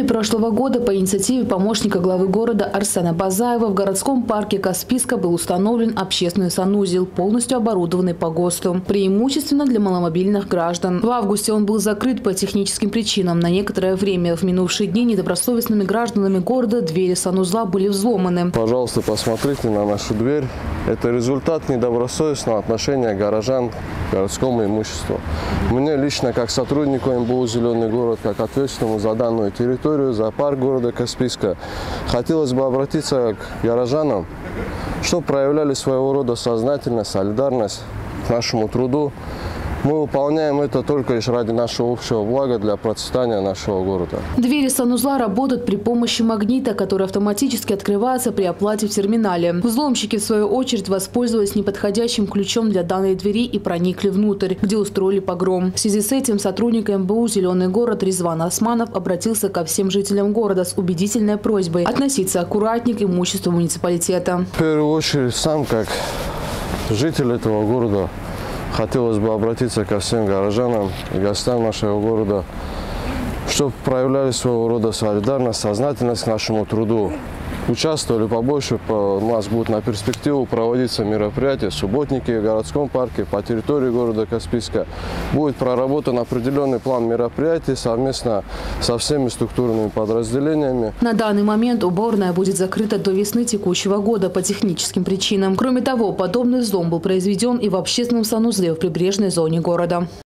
июле прошлого года по инициативе помощника главы города Арсена Базаева в городском парке Каспийска был установлен общественный санузел, полностью оборудованный по ГОСТу, преимущественно для маломобильных граждан. В августе он был закрыт по техническим причинам. На некоторое время в минувшие дни недобросовестными гражданами города двери санузла были взломаны. Пожалуйста, посмотрите на нашу дверь. Это результат недобросовестного отношения горожан к городскому имуществу. Мне лично, как сотруднику МБУ «Зеленый город», как ответственному за данную территорию, за парк города Каспийска, хотелось бы обратиться к горожанам, чтобы проявляли своего рода сознательность, солидарность к нашему труду. Мы выполняем это только лишь ради нашего общего блага, для процветания нашего города. Двери санузла работают при помощи магнита, который автоматически открывается при оплате в терминале. Взломщики, в свою очередь, воспользовались неподходящим ключом для данной двери и проникли внутрь, где устроили погром. В связи с этим сотрудник МБУ «Зеленый город» Резван Османов обратился ко всем жителям города с убедительной просьбой относиться аккуратнее к имуществу муниципалитета. В первую очередь, сам как житель этого города, хотелось бы обратиться ко всем горожанам и гостям нашего города, чтобы проявляли своего рода солидарность, сознательность к нашему труду. Участвовали побольше, у нас будут на перспективу проводиться мероприятия, субботники в городском парке, по территории города Каспийска. Будет проработан определенный план мероприятий совместно со всеми структурными подразделениями. На данный момент уборная будет закрыта до весны текущего года по техническим причинам. Кроме того, подобный взлом был произведен и в общественном санузле в прибрежной зоне города.